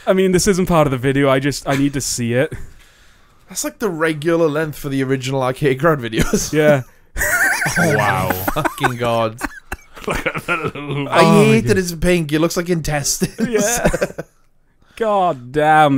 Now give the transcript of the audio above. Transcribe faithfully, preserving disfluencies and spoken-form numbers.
I mean, this isn't part of the video. I just I need to see it. That's like the regular length for the original arcade ground videos. Yeah. Oh, wow. Fucking god. Oh I hate that it's pink. It looks like intestines. Yeah. God damn.